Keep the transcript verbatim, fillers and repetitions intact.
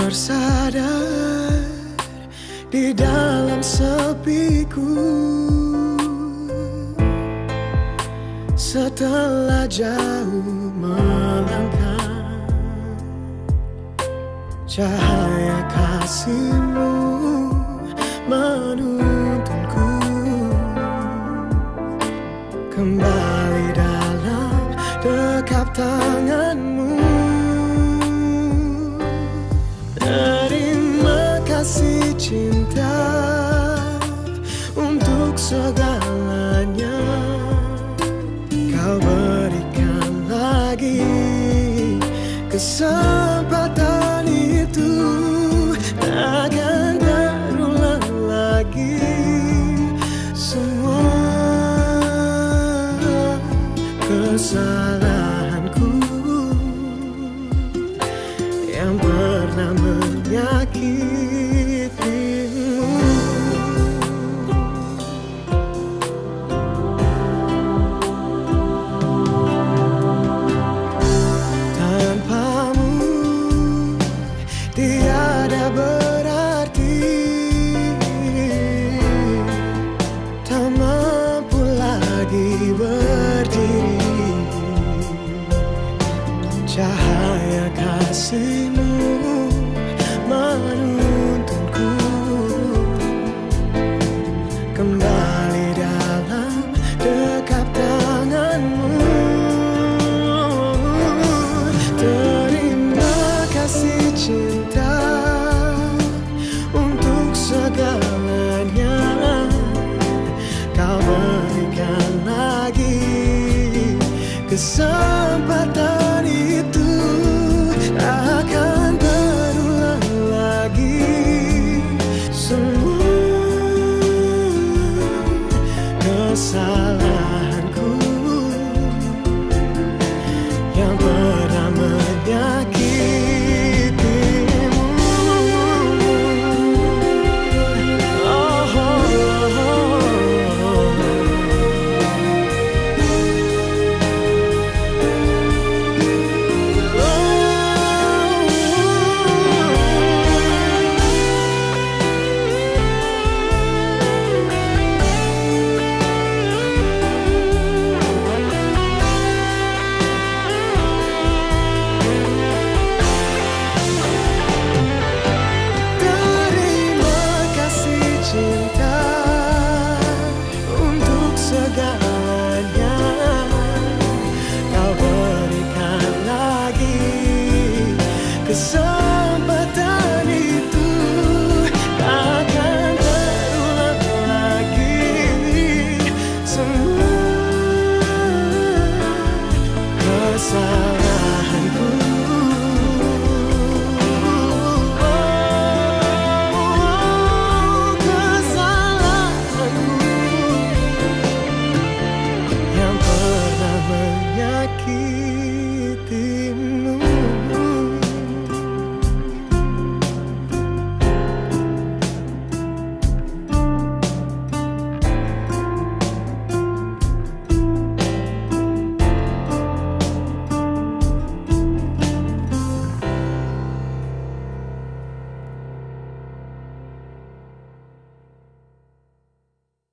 Tersadar di dalam sepiku, setelah jauh melangkah, cahaya kasih-Mu menuntunku kembali dalam dekap tangan-Mu. Terima kasih cinta untuk segalanya Kau berikan lagi, kesempatan itu takkan terulang lagi. Semua kesalahanku yang pernah menyakitimu. Tanpamu tiada berarti, tak mampu lagi berdiri. Cahaya kasih-Mu menuntunku kembali dalam dekap tangan-Mu. Terima kasih cinta untuk segalanya Kau berikan lagi kesempatan